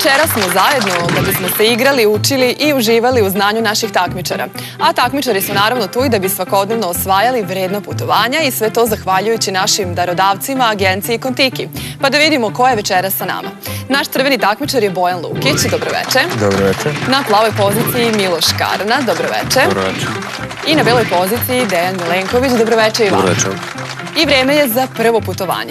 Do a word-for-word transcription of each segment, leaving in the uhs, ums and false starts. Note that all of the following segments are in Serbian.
večera smo zajedno da bismo se igrali, učili i uživali u znanju naših takmičara. A takmičari su naravno tu i da bi svakodnevno osvajali vredna putovanja i sve to zahvaljujući našim darodavcima, agenciji Kontiki. Pa da vidimo ko je večera sa nama. Naš crveni takmičar je Bojan Lukić, dobroveče. Dobroveče. Na plavoj poziciji Miloš Karna, dobroveče. Dobroveče. I na beloj poziciji Dejan Milenković, dobroveče i vam. Dobroveče. I vreme je za prvo putovanje.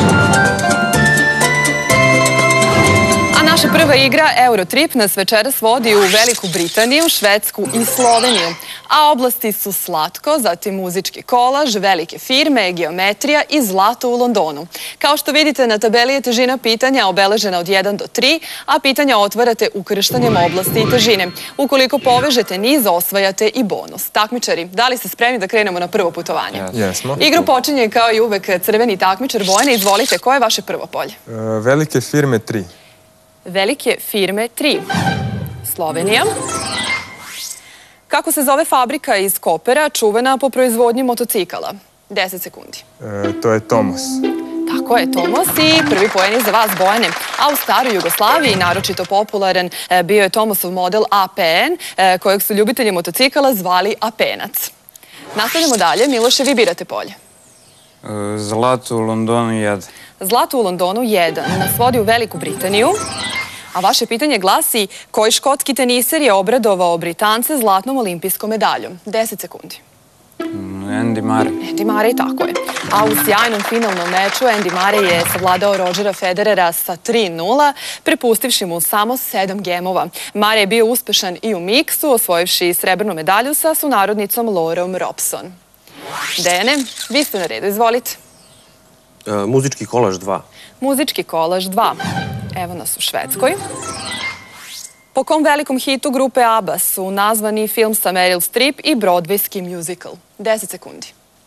A naša prva igra, Eurotrip, nas večeras vodi u Veliku Britaniju, Švedsku i Sloveniju. A oblasti su slatko, zatim muzički kolaž, velike firme, geometrija i zlato u Londonu. Kao što vidite, na tabeli je težina pitanja obeležena od jedan do tri, a pitanja otvarate ukrštanjem oblasti i težine. Ukoliko povežete niz, osvajate i bonus. Takmičari, da li ste spremni da krenemo na prvo putovanje? Jesmo. Igru počinje kao i uvek crveni takmičar. Bojane, izvolite, koje je vaše prvo polje? Velike firme tri. Velike firme tri. Slovenija. Kako se zove fabrika iz Kopera, čuvena po proizvodnji motocikala? deset sekundi. To je Tomos. Tako je, Tomos. I prvi poen je za vas, Bojane. A u staroj Jugoslaviji, naročito popularan, bio je Tomosov model A P N, kojeg su ljubitelji motocikala zvali Apenac. Nastavljamo dalje. Miloše, vi birate polje. Zlato u Londonu jedan. Zlato u Londonu jedan. Nas vodi u Veliku Britaniju. A vaše pitanje glasi: koji škotski teniser je obradovao Britance zlatnom olimpijskom medaljom? deset sekundi. Andy Murray. Andy Murray, tako je. A u sjajnom finalnom meču Andy Murray je savladao Rodgera Federera sa tri nula, prepustivši mu samo sedam gemova. Murray je bio uspešan i u miksu, osvojivši srebrnu medalju sa sunarodnicom Laurom Robson. Dejane, vi ste na redu, izvolite. Muzički kolaž dva. Muzički kolaž dva. Evo nas u Švedskoj. Po kom velikom hitu grupe ABBA su nazvani film sa Meryl Streep i broadwayski musical? deset sekundi.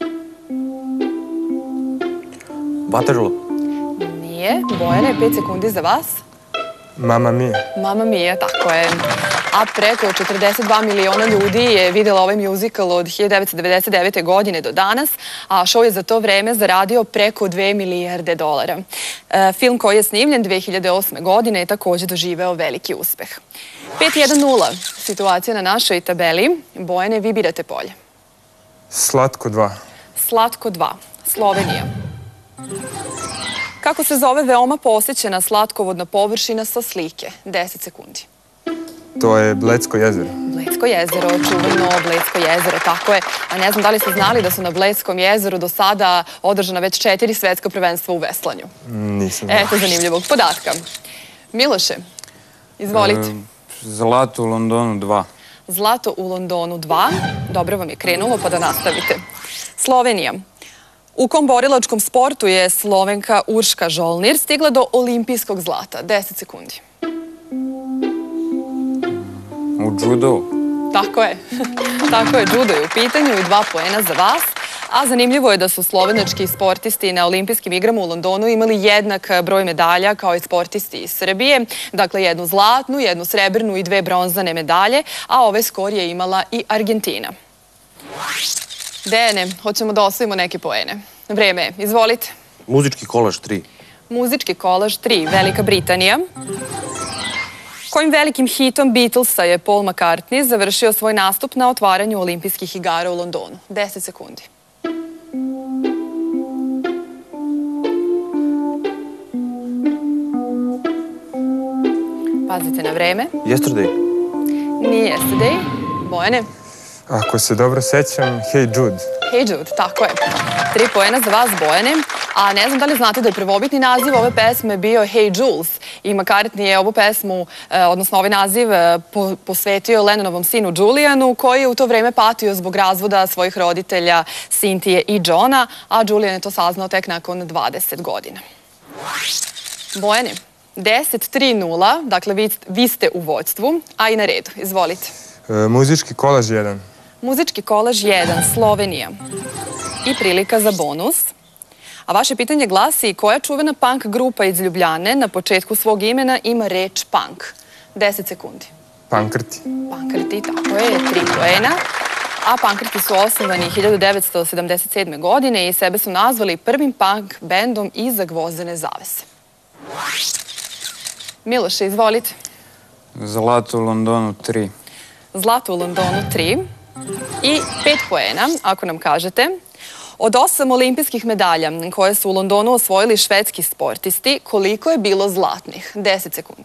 Waterloo. Nije. Bojane, pet sekundi za vas. Mamma Mia. Mamma Mia, tako je. A preko četrdeset dva miliona ljudi je vidjela ovaj musical od hiljadu devetsto devedeset devete. godine do danas, a show je za to vreme zaradio preko dve milijarde dolara. Film koji je snimljen dve hiljade osme. godine je također doživeo veliki uspeh. pet jedan nula. Situacija na našoj tabeli. Bojane, vi birate polje. Slatko dva. Slatko dva. Slovenija. Kako se zove veoma posjećena slatkovodna površina sa slike? deset sekundi. To je Bledsko jezero. Bledsko jezero, čuveno Bledsko jezero, tako je. A ne znam da li ste znali da su na Bledskom jezeru do sada održana već četiri svetska prvenstva u veslanju. Nisam znao. Eto zanimljivog podatka. Miloše, izvolite. Zlato u Londonu dva. Zlato u Londonu dva. Dobro vam je krenulo, pa da nastavite. Slovenija. U kom borilačkom sportu je Slovenka Urška Žolnir stigla do olimpijskog zlata? deset sekundi. U judo. Tako je. Tako je, judo je u pitanju i dva poena za vas. A zanimljivo je da su slovenački sportisti na olimpijskim igrama u Londonu imali jednak broj medalja kao i sportisti iz Srbije. Dakle, jednu zlatnu, jednu srebrnu i dve bronzane medalje, a ove skor je imala i Argentina. Dejane, hoćemo da osvojimo neke poene. Vreme je, izvolite. Muzički kolaž tri. Muzički kolaž tri, Velika Britanija. Kojim velikim hitom Beatlesa je Paul McCartney završio svoj nastup na otvaranju olimpijskih igara u Londonu? deset sekundi. Pazite na vreme. Yesterday. Nije Yesterday. Bojane. Ako se dobro sećam, Hey Jude. Hey Jude, tako je. Tri poena za vas, Bojane. A ne znam da li znate da je prvobitni naziv ove pesme bio Hey Jules. I McCartney je ovu pesmu, odnosno ovaj naziv, posvetio Lennonovom sinu Julianu, koji je u to vreme patio zbog razvoda svojih roditelja Cynthije i Johna, a Julian je to saznao tek nakon dvadeset godina. Bojane, deset tri nula, dakle vi ste u vođstvu, a i na redu. Izvolite. Muzički kolaž jedan. Muzički kolaž jedan, Slovenija. I prilika za bonus. A vaše pitanje glasi: koja čuvena punk grupa iz Ljubljane na početku svog imena ima reč punk? deset sekundi. Pankrti. Pankrti, tako je, tri poena. A Pankrti su osnovani hiljadu devetsto sedamdeset sedme. godine i sebe su nazvali prvim punk bendom iza Gvozdene zavese. Miloše, izvolite. Zlato u Londonu tri. Zlato u Londonu tri. I pet poena, ako nam kažete. Od osam olimpijskih medalja koje su u Londonu osvojili švedski sportisti, koliko je bilo zlatnih? deset sekundi.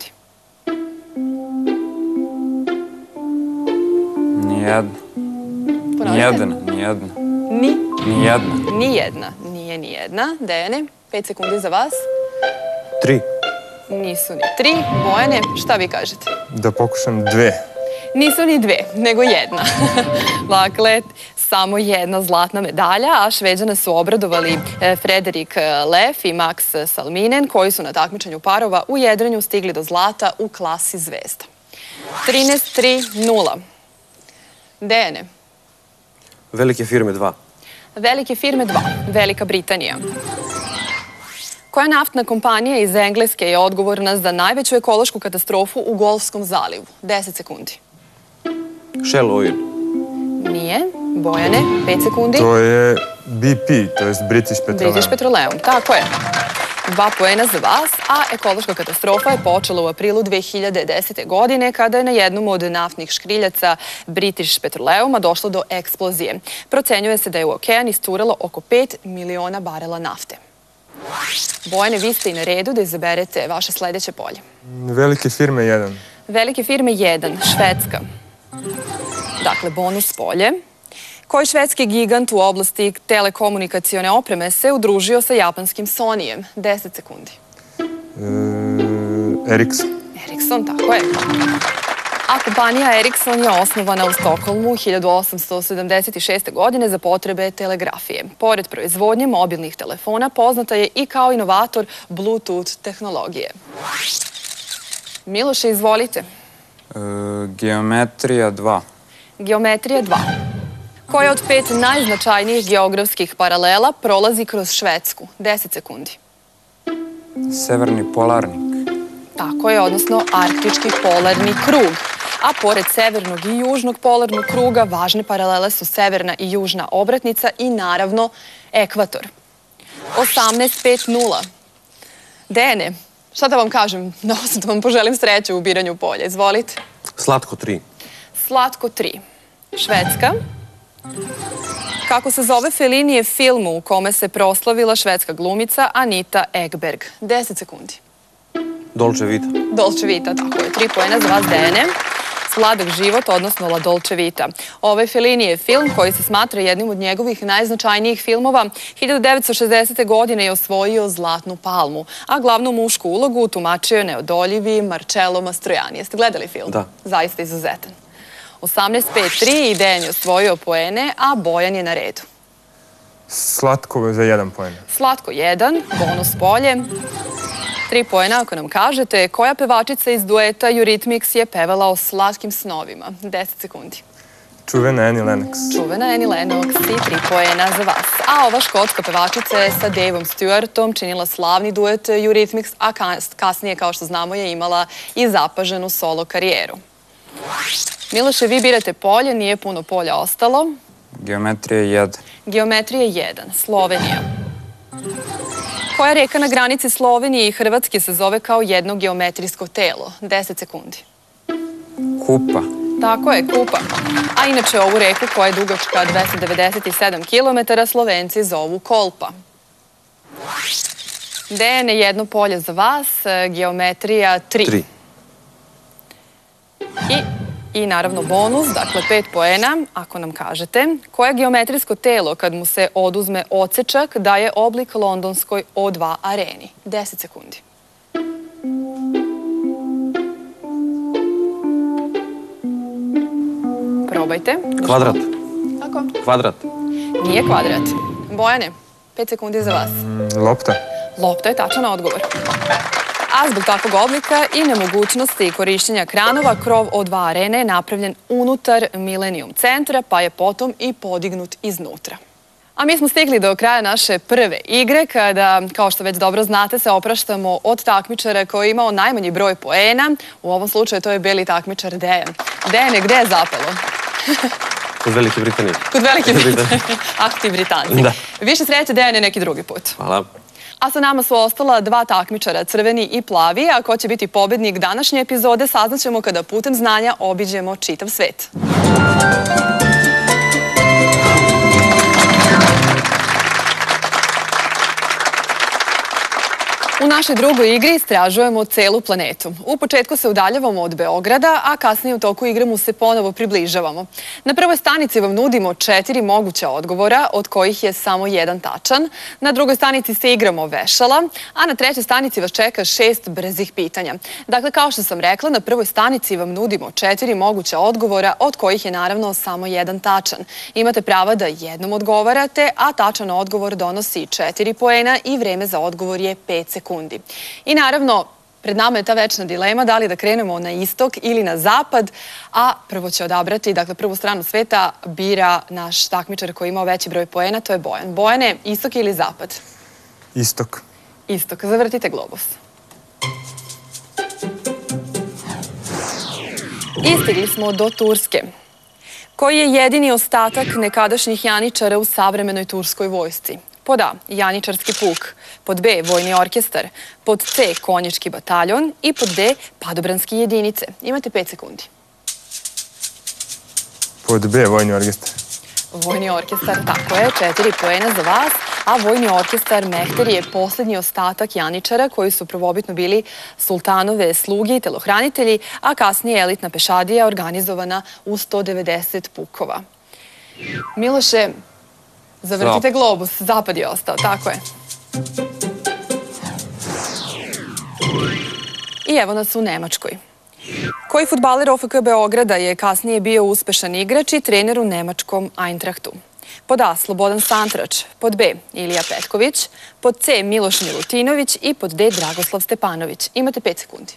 Nijedna. Nijedna, nijedna. Ni? Nijedna. Nijedna. Nije nijedna. Dejane, pet sekundi za vas. tri. Nisu ni tri. Bojane, šta vi kažete? Da pokušam dve. Nisu ni dve, nego jedna. Dakle, samo jedna zlatna medalja, a Šveđane su obradovali Frederik Lef i Max Salminen, koji su na takmičenju parova u jedrenju stigli do zlata u klasi zvezda. trinaest tri nula. Dejane. Velike firme dva. Velike firme dva. Velika Britanija. Koja naftna kompanija iz Engleske je odgovorna za najveću ekološku katastrofu u Golfskom zalivu? deset sekundi. Shell Oil. Nije. Bojane, pet sekundi. To je B P, to je British Petroleum. British Petroleum, tako je. Dva poena za vas, a ekološka katastrofa je počela u aprilu dve hiljade desete. godine kada je na jednom od naftnih škriljaca British Petroleuma došlo do eksplozije. Procenjuje se da je u okean iscuralo oko pet miliona barela nafte. Bojane, vi ste i na redu da izaberete vaše sledeće polje. Velike firme jedan. Velike firme jedan, Švedska. Dakle, bonus polje. Koji švedski gigant u oblasti telekomunikacione opreme se udružio sa japanskim Sonyjem? deset sekundi. E, Ericsson. Ericsson, tako je. A kompanija Ericsson je osnovana u Stokholmu hiljadu osamsto sedamdeset šeste. godine za potrebe telegrafije. Pored proizvodnje mobilnih telefona, poznata je i kao inovator Bluetooth tehnologije. Miloše, izvolite. E, geometrija dva. Geometrija dva. Koja od pet najznačajnijih geografskih paralela prolazi kroz Švedsku? deset sekundi. Severni polarnik. Tako je, odnosno arktički polarni krug. A pored severnog i južnog polarnog kruga, važne paralele su severna i južna obratnica i naravno ekvator. osamnaest pet nula. Dejane, šta da vam kažem? Da vam poželim sreće u biranju polja. Izvolite. Slatko tri. Slatko tri. Švedska. Kako se zove Felinijev film u kome se proslavila švedska glumica Anita Ekberg? deset sekundi. Dolce Vita. Dolce Vita, tako je. Tri poena za vas, Dejane. Sladak život, odnosno La Dolce Vita. Ovaj Felinijev film, koji se smatra jednim od njegovih najznačajnijih filmova, hiljadu devetsto šezdesete. godine je osvojio Zlatnu palmu, a glavnu mušku ulogu tumačio je neodoljivi Marcello Mastroianni. Jeste gledali film? Da. Zaista izuzetan. osamnaest pet tri, Dejan je osvojio poene, a Bojan je na redu. Slatko za jedan poen. Slatko jedan, bonus polje. Tri poena ako nam kažete. Koja pevačica iz dueta Eurythmics je pevala o slatkim snovima? deset sekundi. Čuvena Annie Lennox. Čuvena Annie Lennox i tri poena za vas. A ova škotska pevačica je sa Daveom Stewartom činila slavni duet Eurythmics, a kasnije, kao što znamo, je imala i zapaženu solo karijeru. Miloše, vi birate polje, nije puno polja ostalo. Geometrija jedan. Geometrija jedan, Slovenija. Koja reka na granici Slovenije i Hrvatske se zove kao jedno geometrijsko telo? deset sekundi. Kupa. Tako je, Kupa. A inače ovu reku koja je dugačka dvesta devedeset sedam kilometara Slovenci zovu Kolpa. Dejane, jedno polje za vas, geometrija tri. tri. I I naravno bonus, dakle pet poena, ako nam kažete. Koje geometrijsko telo, kad mu se oduzme odsečak, daje oblik londonskoj O dva areni? deset sekundi. Probajte. Kvadrat. Kako? Kvadrat. Nije kvadrat. Bojane, pet sekundi za vas. Lopta. Lopta je tačan odgovor. A zbog takvog oblika i nemogućnosti korišćenja kranova, krov O dva arene je napravljen unutar Millennium centra, pa je potom i podignut iznutra. A mi smo stigli do kraja naše prve igre, kada, kao što već dobro znate, se opraštamo od takmičara koji je imao najmanji broj poena. U ovom slučaju to je beli takmičar Dejan. Dejane, gde je zapelo? Kod Velike Britanije. Kod Velike Britanije. Ah, ti Britanci. Da. Više sreće, Dejane, neki drugi put. Hvala. A sa nama su ostala dva takmičara, crveni i plavi, a ko će biti pobednik današnje epizode saznaćemo kada putem znanja obiđemo čitav svet. U našoj drugoj igri istražujemo celu planetu. U početku se udaljavamo od Beograda, a kasnije u toku igre mu se ponovo približavamo. Na prvoj stanici vam nudimo četiri moguća odgovora, od kojih je samo jedan tačan. Na drugoj stanici se igramo vešala, a na trećoj stanici vas čeka šest brzih pitanja. Dakle, kao što sam rekla, na prvoj stanici vam nudimo četiri moguća odgovora, od kojih je naravno samo jedan tačan. Imate prava da jednom odgovarate, a tačan odgovor donosi četiri poena i vreme za odgovor je pet sekundi. I naravno, pred nama je ta večna dilema da li da krenemo na istok ili na zapad, a prvo će odabrati, dakle prvu stranu sveta bira naš takmičar koji je imao veći broj poena, to je Bojan. Bojane, istok ili zapad? Istok. Istok. Zavrtite globus. I stigli smo do Turske. Koji je jedini ostatak nekadašnjih janičara u savremenoj turskoj vojsci? Pod A. Janičarski puk. Pod B. Vojni orkestar. Pod C. Konjički bataljon. I pod D. Padobranske jedinice. Imate pet sekundi. Pod B. Vojni orkestar. Vojni orkestar, tako je. Četiri poena za vas. A Vojni orkestar Mehter je posljednji ostatak janičara koji su prvobitno bili sultanove sluge i telohranitelji, a kasnije elitna pešadija organizovana u sto devedeset pukova. Miloše, zavrtite globus. Zapad je ostao, tako je. I evo nas u Nemačkoj. Koji fudbaler O F K Beograda je kasnije bio uspešan igrač i trener u nemačkom Eintrachtu? Pod A. Slobodan Santrač. Pod B. Ilija Petković. Pod C. Miloš Milutinović. I pod D. Dragoslav Stepanović. Imate pet sekundi.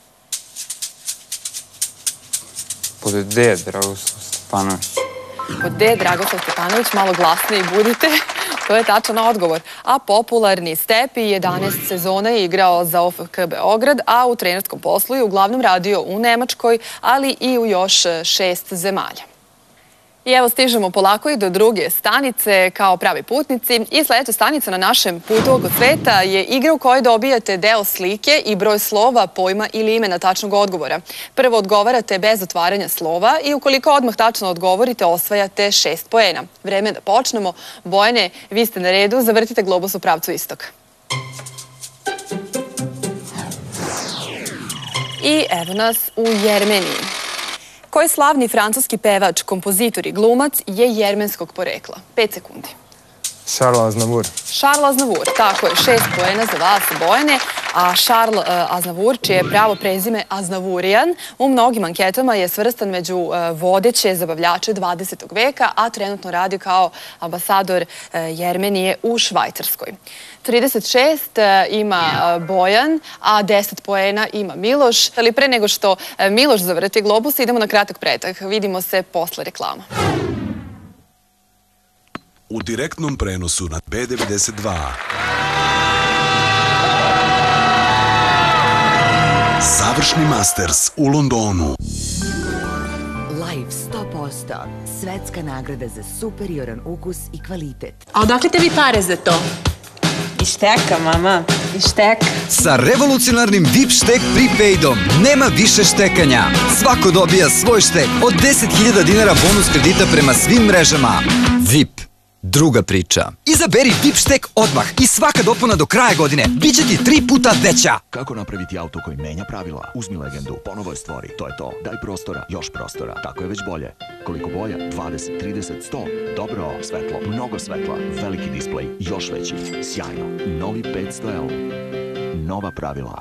Pod D. Dragoslav Stepanović. Pod D. Dragoslav Stepanović, malo glasniji budite. To je tačan odgovor. A popularni Stepi jedanaest sezona je igrao za O F K Beograd, a u trenerskom poslu je uglavnom radio u Nemačkoj, ali i u još šest zemalja. I evo stižemo polako i do druge stanice kao pravi putnici. I sljedeća stanica na našem putu oko sveta je igra u kojoj dobijate deo slike i broj slova, pojma ili imena tačnog odgovora. Prvo odgovarate bez otvaranja slova i ukoliko odmah tačno odgovorite, osvajate šest poena. Vreme je da počnemo. Bojane, vi ste na redu, zavrtite globus u pravcu istoka. I evo nas u Jermeniji. Koji slavni francuski pevač, kompozitor i glumac je jermenskog porekla? Pet sekundi. Charles Aznavour. Charles Aznavour, tako je, šest poena za vas, Bojane, a Charles Aznavour, čije je pravo prezime Aznavourijan, u mnogim anketama je svrstan među vodeće zabavljače dvadesetog veka, a trenutno radi kao ambasador Jermenije u Švajcarskoj. trideset šest ima Bojan, a deset poena ima Miloš. Ali pre nego što Miloš zavrti globus, idemo na kratak pretak. Vidimo se posle reklama. U direktnom prenosu na P devedeset dva. Završni Masters u Londonu. Live sto posto. Svetska nagrada za superioran ukus i kvalitet. A odakle tebi pare za to? Iz šteka, mama. Iz šteka. Sa revolucionarnim V I P štek prepaidom nema više štekanja. Svako dobija svoj štek od deset hiljada dinara bonus kredita prema svim mrežama. V I P. Druga priča. Izaberi V I P štek odmah i svaka dopuna do kraja godine biće ti tri puta veća. Kako napraviti auto koji menja pravila? Uzmi Legendu, ponovo je stvori. To je to. Daj prostora, još prostora. Tako je već bolje. Koliko boja? dvadeset, trideset, sto. Dobro, svetlo, mnogo svetla. Veliki displej, još veći. Sjajno. Novi petsto L. Nova pravila.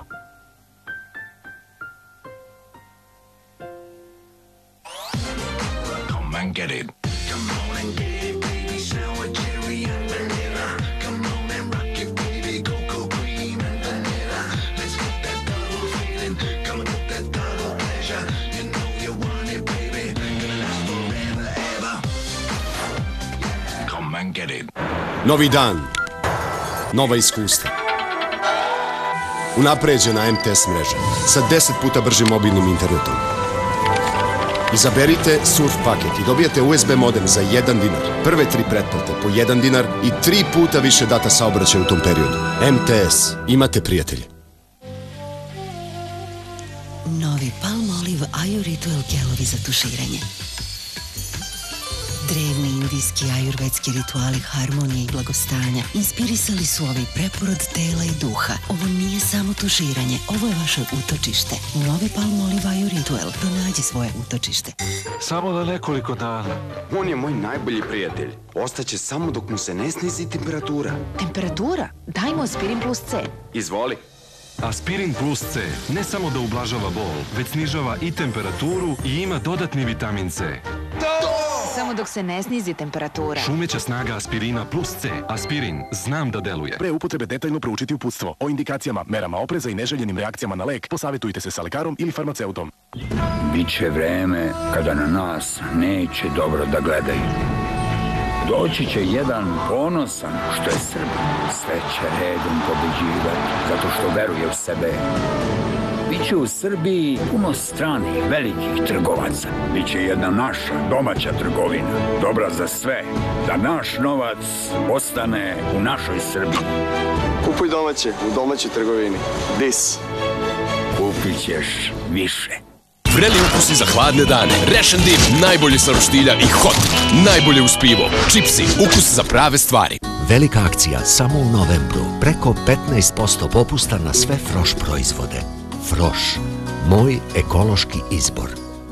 Come and get it. Novi dan, nova iskustva. Unapređena M T S mreža sa deset puta bržim mobilnim internetom. Izaberite Surf paket i dobijate U S B modem za jedan dinar. Prve tri pretplate po jedan dinar i tri puta više data saobraćaja u tom periodu. M T S. Imate prijatelje. Novi Palmolive Ayur Ritual gelovi za tuširanje. Drevni indijski ajurvedski rituali harmonije i blagostanja inspirisali su ovaj preporod tela i duha. Ovo nije samo tuširanje, ovo je vaše utočište. Novi Palmolive Ayur Ritual. Pronađi svoje utočište. Samo da nekoliko dana. On je moj najbolji prijatelj. Ostaće samo dok mu se ne snizi temperatura. Temperatura? Daj mu Aspirin plus C. Izvoli. Aspirin plus C ne samo da ublažava bol, već snižava i temperaturu i ima dodatni vitamin C. Samo dok se ne snizi temperatura. Šumeća snaga aspirina plus C. Aspirin, znam da deluje. Pre upotrebe detaljno proučiti uputstvo. O indikacijama, merama opreza i neželjenim reakcijama na lek posavjetujte se sa lekarom ili farmaceutom. Biće vreme kada na nas neće dobro da gledaju. Doći će jedan ponosan što je Srbin. Sve će redom pobeđivati zato što veruje u sebe. Biće u Srbiji puno stranih velikih trgovaca. Biće jedna naša domaća trgovina. Dobra za sve. Da naš novac ostane u našoj Srbiji. Kupuj domaće u domaćoj trgovini. Dis. Kupit ćeš više. Vreli ukusi za hladne dane. Rešen dip, najbolje sa roštilja i hot. Najbolje uz pivo. Čipsi, ukus za prave stvari. Velika akcija samo u novembru. Preko petnaest posto popusta na sve Froš proizvode. Froš. Moj ekološki izbor.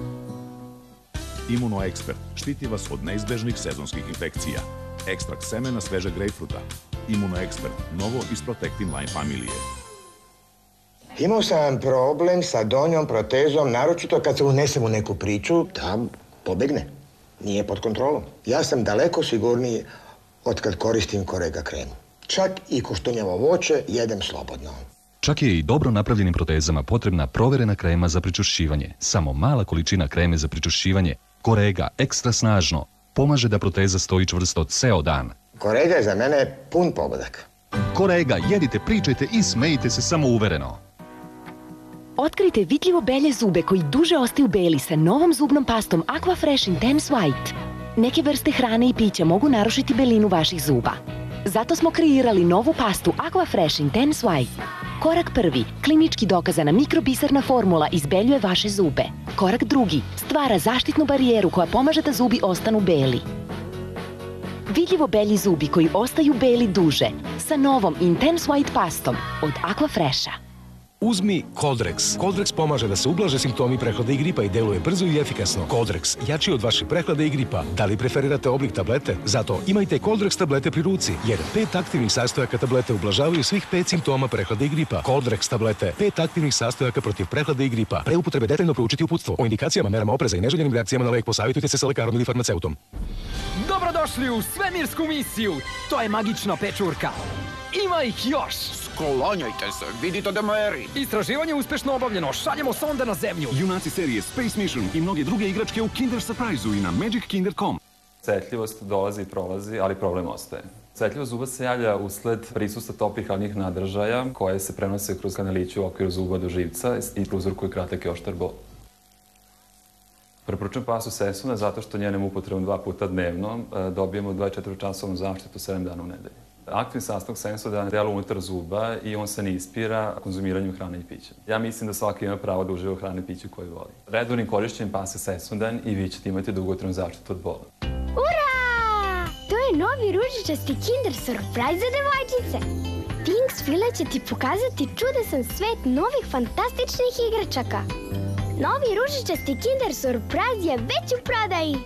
Imunoekspert štiti vas od neizbežnih sezonskih infekcija. Ekstrakt semena svežeg grejpfruta. Imunoekspert, novo iz Protectin Line familije. Imao sam problem sa donjom protezom, naročito kad se unesem u neku priču, da pobegne. Nije pod kontrolom. Ja sam daleko sigurniji od kad koristim Korega kremu. Čak i koštunjavo voće jedem slobodno. Čak je i dobro napravljenim protezama potrebna proverena krema za pričvršćivanje. Samo mala količina kreme za pričvršćivanje, Korega ekstra snažno, pomaže da proteza stoji čvrsto ceo dan. Korega je za mene pun pogodak. Korega, jedite, pričajte i smejite se samouvereno. Otkrite vidljivo belje zube koji duže ostaju beli sa novom zubnom pastom Aqua Fresh Intense White. Neke vrste hrane i pića mogu narušiti belinu vaših zuba. Zato smo kreirali novu pastu Aqua Fresh Intense White. Korak prvi, klinički dokazana mikrobisarna formula izbeljuje vaše zube. Korak drugi, stvara zaštitnu barijeru koja pomaže da zubi ostanu beli. Vidljivo belji zubi koji ostaju beli duže sa novom Intense White pastom od Aqua Fresha. Uzmi Coldrex. Coldrex pomaže da se ublaže simptomi prehlada i gripa i deluje brzo i efikasno. Coldrex, jači od vaše prehlada i gripa. Da li preferirate oblik tablete? Zato imajte Coldrex tablete pri ruci, jer pet aktivnih sastojaka tablete ublažavaju svih pet simptoma prehlada i gripa. Coldrex tablete, pet aktivnih sastojaka protiv prehlada i gripa. Pre upotrebe detaljno proučiti uputstvo. O indikacijama, merama opreza i neželjenim reakcijama na lek posavjetujte se sa lekarom ili farmaceutom. Dobrodošli u svemirsku misiju. To je magična pečurka. Ima ih još! Sklonjajte se, vidite da meri! Istraživanje uspešno obavljeno, šaljemo sonde na zemlju! Junaci serije Space Mission i mnoge druge igračke u Kinder Surprise-u i na magic kinder dot com. Setljivost dolazi i prolazi, ali problem ostaje. Setljivost zuba se javlja usled prisustva toplih hladnih nadržaja koje se prenose kroz kanaliće u okviru zuba do živca i prouzrokuju kratak i oštar bol. Preporučujem pastu Sensona zato što njenom upotrebom dva puta dnevno dobijemo dvadeset četiri časovnu zaštitu sedam dana u nedelji. Aktivni sastojak Sensodyne djeluje unutar zuba i on se ne ispira konzumiranjem hrane i pića. Ja mislim da svaki ima pravo da uživa u hrane i piću koju voli. Redovnim korišćenjem pasta Sensodyne i vi ćete imati dugotrajnu zaštitu od bola. Ura! To je novi ružičasti Kinder Surprise za devojčice. Pinks file će ti pokazati čudesan svet novih fantastičnih igračaka. Novi ružičasti Kinder Surprise je već u prodaji.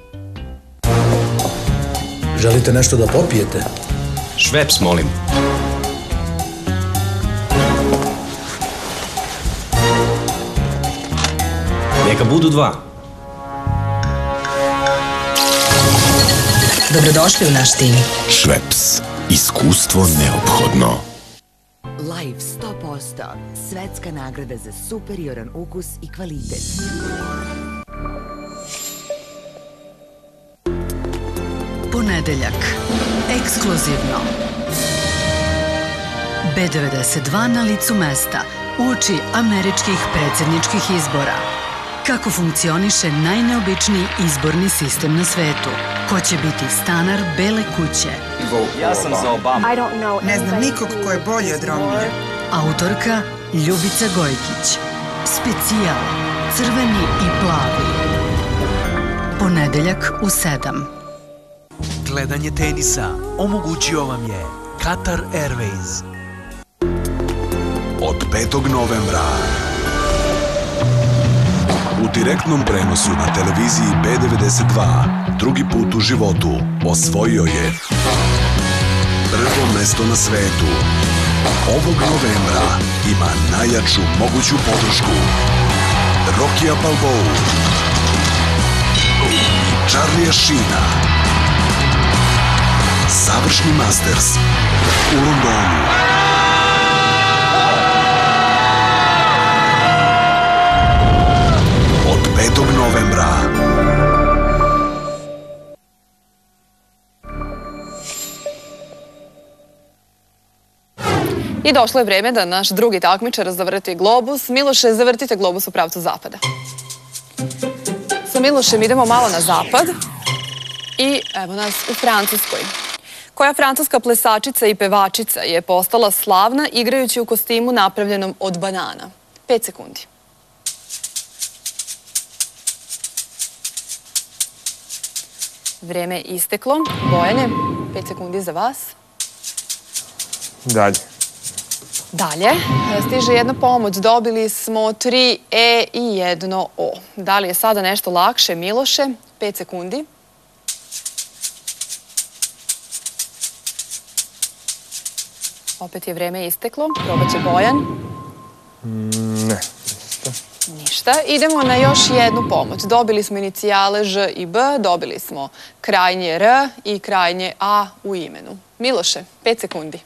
Želite nešto da popijete? Šveps, molim. Neka budu dva. Dobrodošli u naš tim. Šveps. Iskustvo neophodno. Live sto posto. Svetska nagrada za superioran ukus i kvalitet. Ponedeljak. Ekskluzivno. B devedeset dva na licu mesta uoči američkih predsjedničkih izbora. Kako funkcioniše najneobičniji izborni sistem na svetu? Ko će biti stanar Bele kuće? Ja sam za Obama. Ne znam nikog ko je bolji od Romnija. Autorka Ljubica Gojkić. Specijal Crveni i plavi. Ponedeljak u sedam. Gledanje tenisa omogućio vam je Qatar Airways. Od petog novembra u direktnom prenosu na televiziji B devedeset dva drugi put u životu osvojio je prvo mesto na svetu. Ovog novembra ima najjaču moguću podršku Rokija Balboa i Charlija Sheena. Završni Masters u Londonu. Od petog novembra. I došlo je vreme da naš drugi takmičar zavrti globus. Miloše, zavrtite globus u pravcu zapada. Sa Milošem idemo malo na zapad. I evo nas u Francuskoj. Koja francuska plesačica i pevačica je postala slavna igrajući u kostimu napravljenom od banana? Pet sekundi. Vreme je isteklo. Bojane, pet sekundi za vas. Dalje. Dalje. Stiže jedna pomoć. Dobili smo tri E i jedno O. Da li je sada nešto lakše? Miloše, pet sekundi. Opet je vreme isteklo. Probat će Bojan. Ne. Ništa. Idemo na još jednu pomoć. Dobili smo inicijale Ž i B, dobili smo krajnje R i krajnje A u imenu. Miloše, pet sekundi.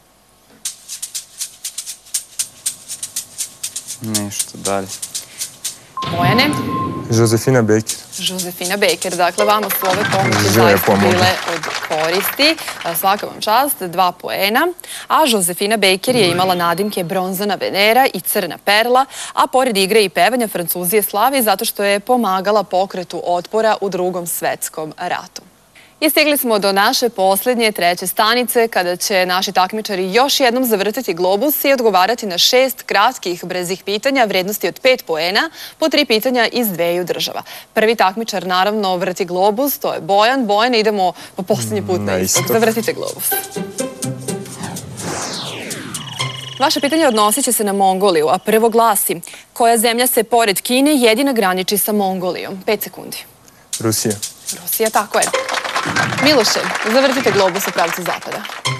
Ništa, dalje. Bojane. Josefina Baker. Josefina Baker. Dakle, vama su ove pomoći zaista bile od koristi. Svaka vam čast, dva poena. A Josefina Baker je imala nadimke Bronzana Venera i Crna Perla, a pored igre i pevanja Francuzi je slavi zato što je pomagala pokretu otpora u Drugom svetskom ratu. I stigli smo do naše posljednje, treće stanice, kada će naši takmičari još jednom zavrtiti globus i odgovarati na šest kratkih, brzih pitanja vrednosti od pet poena, po tri pitanja iz dveju država. Prvi takmičar, naravno, vrti globus, to je Bojan. Bojan, idemo po posljednji put na istok. Zavrtite globus. Vaše pitanje odnosit će se na Mongoliju, a prvo glasi: koja zemlja se pored Kine jedina graniči sa Mongolijom? Pet sekundi. Rusija. Rusija, tako je. Miloše, zavrtite globus u pravcu zapada.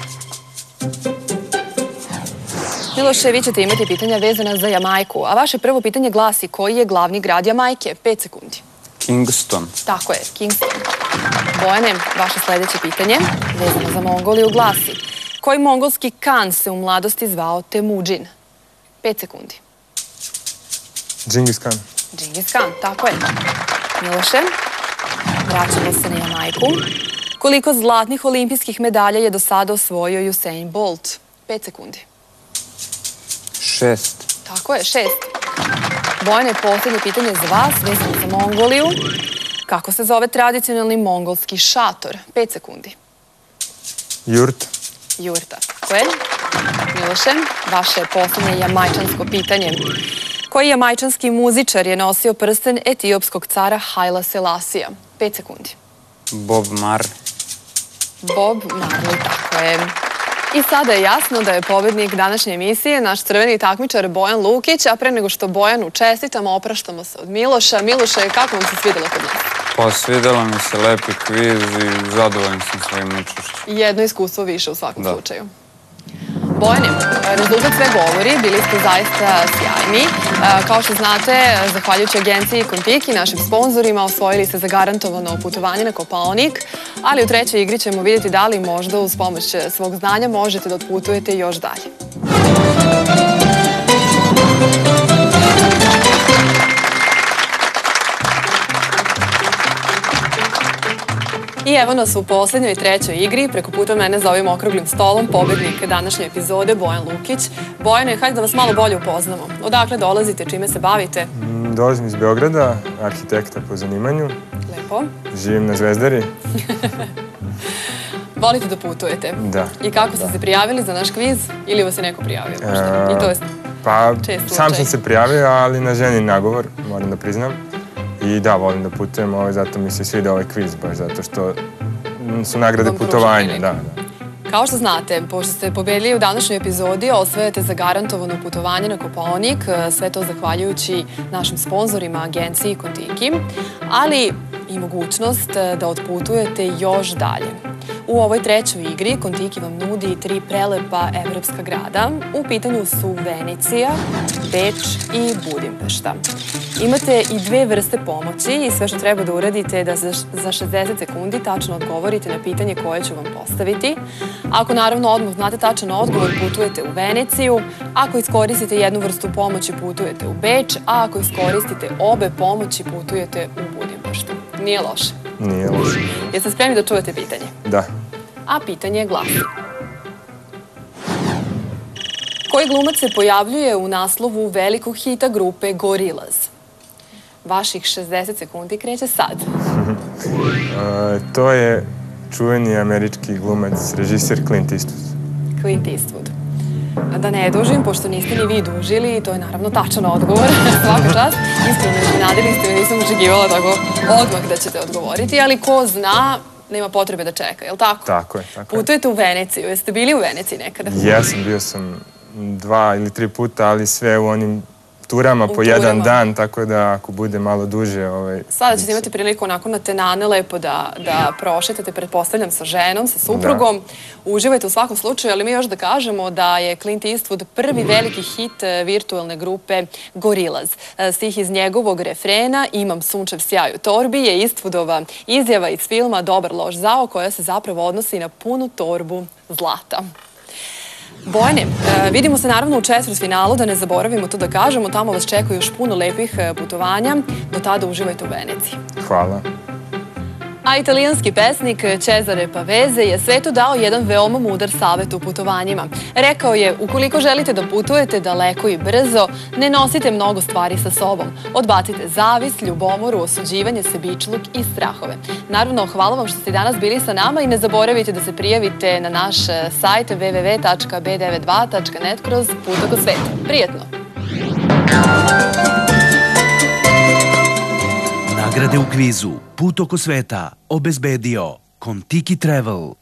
Miloše, vi ćete imati pitanja vezana za Jamajku, a vaše prvo pitanje glasi: koji je glavni grad Jamajke? Pet sekundi. Kingston. Tako je, Kingston. Bojane, vaše sledeće pitanje vezano za Mongoliju glasi: koji mongolski kan se u mladosti zvao Temudžin? Pet sekundi. Džingis Khan. Džingis Khan, tako je. Miloše, vraćamo se na Jamajku. Koliko zlatnih olimpijskih medalja je do sada osvojio Usain Bolt? Pet sekundi. Šest. Tako je, šest. Bojane, posljednje pitanje za vas, vezano za Mongoliju. Kako se zove tradicionalni mongolski šator? Pet sekundi. Jurta. Jurta, tako je. Miloše, vaše posljednje jamajčansko pitanje. Koji jamajčanski muzičar je nosio prsten etiopskog cara Haila Selasija? Pet sekundi. Bob Marley. Bob Marley, tako je. I sada je jasno da je pobednik današnje emisije naš crveni takmičar Bojan Lukić, a pre nego što Bojanu čestitamo, opraštamo se od Miloša. Miloše, kako vam se svidjelo kod nas? Pa svidjelo mi se, lepi kviz i zadovoljan sam svojim učešćem. Jedno iskustvo više u svakom slučaju. Bojane, rezultat sve govori, bili ste zaista sjajni. Kao što znate, zahvaljujući agenciji Kontiki, našim sponzorima, osvojili ste zagarantovano putovanje na Kopaonik, ali u trećoj igri ćemo vidjeti da li možda uz pomoć svog znanja možete da otputujete još dalje. I evo nas u posljednjoj i trećoj igri. Preko puta mene za ovim okruglim stolom pobednik današnje epizode Bojan Lukić. Bojane, hajde da vas malo bolje upoznamo. Odakle dolazite, čime se bavite? dolazim iz Beograda, arhitekta po zanimanju. Lepo. Živim na Zvezdari. Volite da putujete? Da. I kako ste se prijavili za naš kviz ili vas je neko prijavio možda? I to je Pa, čest sam slučaj. sam se prijavio, ali na ženin nagovor, moram da priznam. I da, volim da putujem, ovaj, zato mi se svida ovaj kviz, baš zato što su nagrade Vam pruža putovanja. priliku. Da, da. Kao što znate, pošto ste pobedili u današnjoj epizodi, osvajate zagarantovano putovanje na Kopaonik, sve to zahvaljujući našim sponzorima, agenciji Kontiki, ali i mogućnost da otputujete još dalje. U ovoj trećoj igri Kontiki vam nudi tri prelepa evropska grada. U pitanju su Venecija, Beč i Budimpešta. Imate i dve vrste pomoći i sve što treba da uradite je da za šezdeset sekundi tačno odgovorite na pitanje koje ću vam postaviti. Ako naravno odmah znate tačan odgovor, putujete u Veneciju. Ako iskoristite jednu vrstu pomoći, putujete u Beč, a ako iskoristite obe pomoći, putujete u Budimpeštu. Nije loše. Nije loše. Jeste spremni da čujete pitanje? Da. A pitanje glasi: koji glumac se pojavljuje u naslovu velikog hita grupe Gorillaz? Vaših šezdeset sekundi kreće sad. E, to je čuveni američki glumac, režiser Clint Eastwood. Clint Eastwood. Da ne dužim, pošto niste ni vi dužili, to je naravno tačan odgovor. Svaka čast. Iskreno iznenadili ste me, nisam očekivala tako odmah da ćete odgovoriti, ali ko zna, nema potrebe da čeka, je li tako? Tako je, tako je. Putujete u Veneciju. Jeste bili u Veneciji nekada? Jesam, bio sam dva ili tri puta, ali sve u onim turama U po jedan turama. dan, tako da ako bude malo duže... Ovaj, Sada ćete imati priliku onako na tenane lepo da, da prošetate, pretpostavljam, sa ženom, sa suprugom. Uživajte u svakom slučaju, ali mi još da kažemo da je Clint Eastwood prvi veliki hit virtualne grupe Gorillaz. Stih iz njegovog refrena "Imam sunčev sjaj u torbi" je Eastwoodova izjava iz filma Dobar loš zao, koja se zapravo odnosi na punu torbu zlata. Bojane, vidimo se naravno u četvrtfinalu, da ne zaboravimo to da kažemo, tamo vas čekaju još puno lepih putovanja, do tada uživajte u Veneciji. Hvala. A italijanski pesnik Cesare Pavese je svetu dao jedan veoma mudar savjet u putovanjima. Rekao je: ukoliko želite da putujete daleko i brzo, ne nosite mnogo stvari sa sobom. Odbacite zavist, ljubomoru, osuđivanje, sebičluk i strahove. Naravno, hvala vam što ste danas bili sa nama i ne zaboravite da se prijavite na naš sajt w w w tačka b devedeset dva tačka net kroz Put oko sveta. Prijetno! Nagrade u kvizu Put oko sveta obezbedio Kontiki Travel.